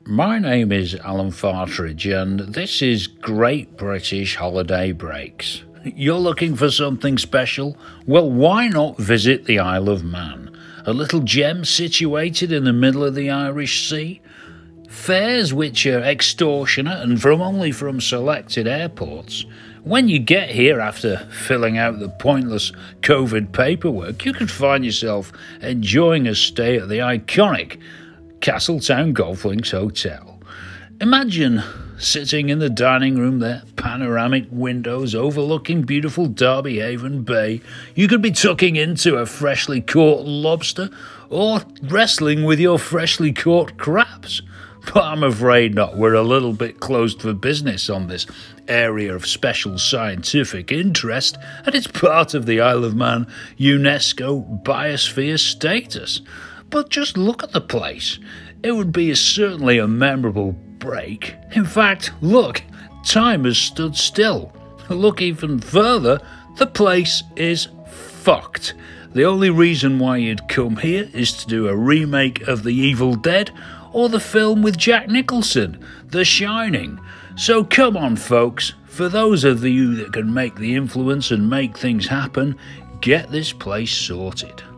My name is Alan Partridge and this is Great British Holiday Breaks. You're looking for something special? Well, why not visit the Isle of Man, a little gem situated in the middle of the Irish Sea? Fares which are extortionate and only from selected airports. When you get here after filling out the pointless COVID paperwork, you could find yourself enjoying a stay at the iconic Castletown Golf Links Hotel. Imagine sitting in the dining room there, panoramic windows overlooking beautiful Derby Haven Bay. You could be tucking into a freshly caught lobster or wrestling with your freshly caught crabs. But I'm afraid not. We're a little bit closed for business on this area of special scientific interest, and it's part of the Isle of Man UNESCO Biosphere status. But just look at the place. It would be certainly a memorable break. In fact, look, time has stood still. Look even further, the place is fucked. The only reason why you'd come here is to do a remake of The Evil Dead or the film with Jack Nicholson, The Shining. So come on, folks, for those of you that can make the influence and make things happen, get this place sorted.